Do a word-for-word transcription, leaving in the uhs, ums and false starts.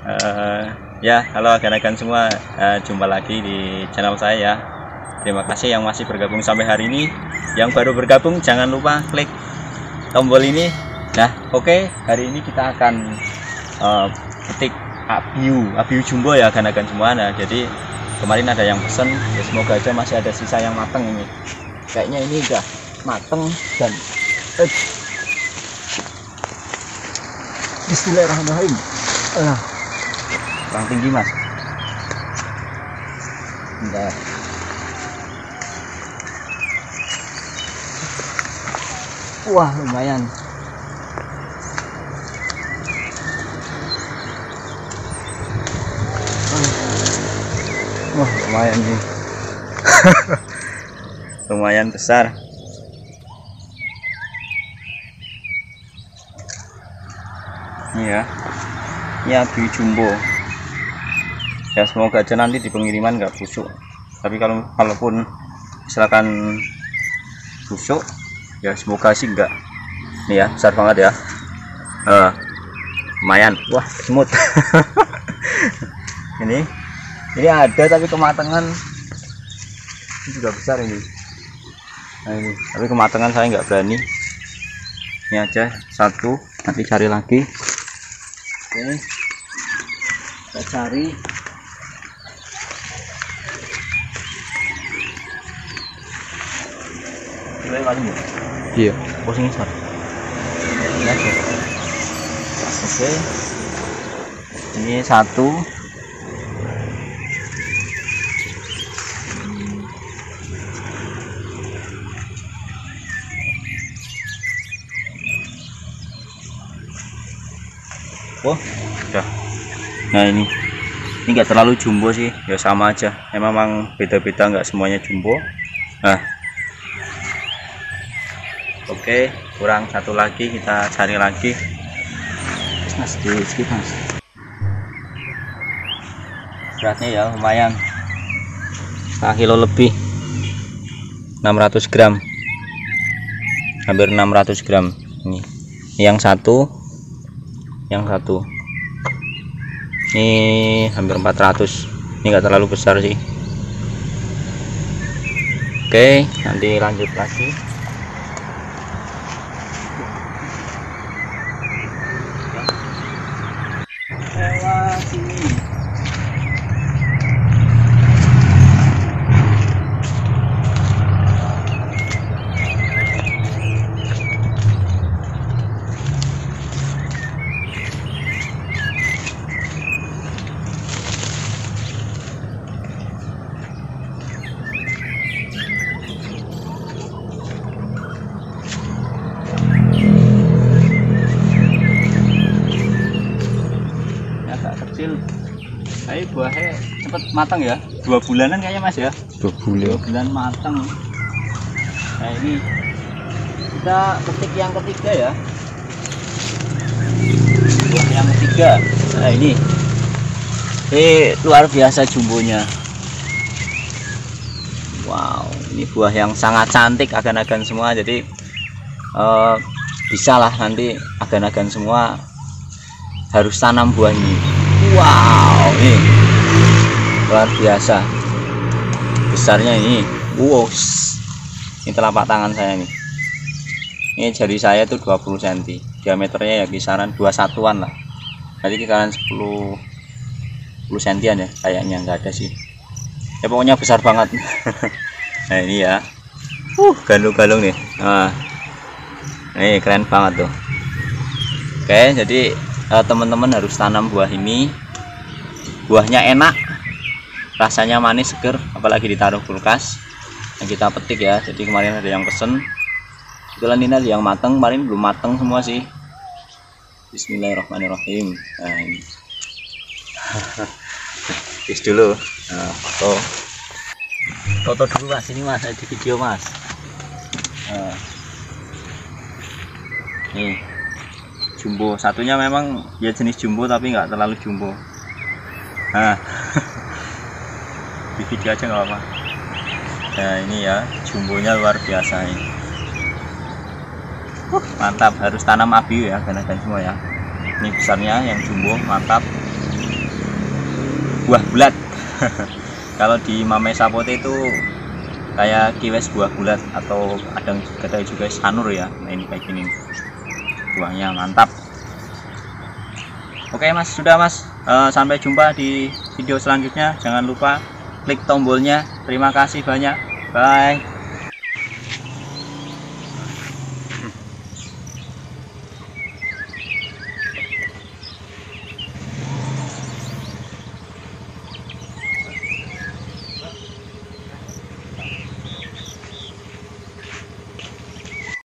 Uh, ya, halo agan-agan semua, uh, jumpa lagi di channel saya ya. Terima kasih yang masih bergabung sampai hari ini. Yang baru bergabung jangan lupa klik tombol ini. Nah, oke, okay, hari ini kita akan uh, petik abiu, abiu jumbo ya agan-agan semua. Nah, jadi kemarin ada yang pesen, ya semoga aja masih ada sisa yang mateng ini. Kayaknya ini udah mateng dan eh. Bismillahirrahmanirrahim. Uh. Kurang tinggi mas. Bentar. Wah lumayan. Wah lumayan nih. Lumayan besar. Ini ya. Ini abiu jumbo. Ya semoga aja nanti di pengiriman nggak busuk, tapi kalau kalaupun misalkan busuk ya semoga sih enggak. Nih ya besar banget ya, uh, lumayan. Wah semut. ini ini ada tapi kematangan ini juga besar ini. Nah ini tapi kematangan saya nggak berani. Ini aja satu, nanti cari lagi. Oke, kita cari. Iya, posisi besar. Oke, ini satu. Oh, udah. Nah ini, ini nggak terlalu jumbo sih, ya sama aja. Memang beda-beda, nggak semuanya jumbo. Nah. Oke, kurang satu lagi, kita cari lagi. Mas, di skip mas. Beratnya ya lumayan, setengah kilo lebih, enam ratus gram, hampir enam ratus gram. Ini, yang satu, yang satu, ini hampir empat ratus. Ini enggak terlalu besar sih. Oke, nanti lanjut lagi. Tapi buahnya cepet matang ya, dua bulanan kayaknya mas ya, dua bulan, dua bulan matang. Nah ini kita petik yang ketiga ya, buah yang ketiga. Nah ini, ini luar biasa jumbonya. Wow, ini buah yang sangat cantik agan-agan semua. Jadi uh, bisa lah nanti agan-agan semua harus tanam buah ini. Wow, ini luar biasa besarnya ini. Wow, ini telapak tangan saya nih. Ini jari saya tuh dua puluh sentimeter, diameternya ya kisaran dua satuan lah. Jadi kisaran sepuluh sentian ya, kayaknya nggak ada sih. Ya pokoknya besar banget. Nah ini ya, uh galung-galung nih. Nah, ini keren banget tuh. Oke, jadi teman-teman harus tanam buah ini. Buahnya enak, rasanya manis, seger, apalagi ditaruh kulkas. Yang kita petik ya, jadi kemarin ada yang pesen. Kebetulan ini ada yang matang, kemarin belum matang semua sih. Bismillahirrahmanirrahim. Nah ini tis dulu. Nah, foto foto dulu mas, ini mas, di video mas. Nah, nih jumbo, satunya memang ya jenis jumbo tapi nggak terlalu jumbo. Nah di video aja nggak apa-apa. Nah ini ya jumbonya luar biasa ini. Uh, mantap, harus tanam abiu ya, agan-agan semua ya. Ini besarnya yang jumbo, mantap. buah bulat. Kalau di Mame Sapote itu kayak kiwes buah bulat atau kadang kadang juga sanur ya. Nah ini kayak gini buahnya mantap. Oke mas, sudah mas, e, sampai jumpa di video selanjutnya. Jangan lupa klik tombolnya. Terima kasih banyak, bye.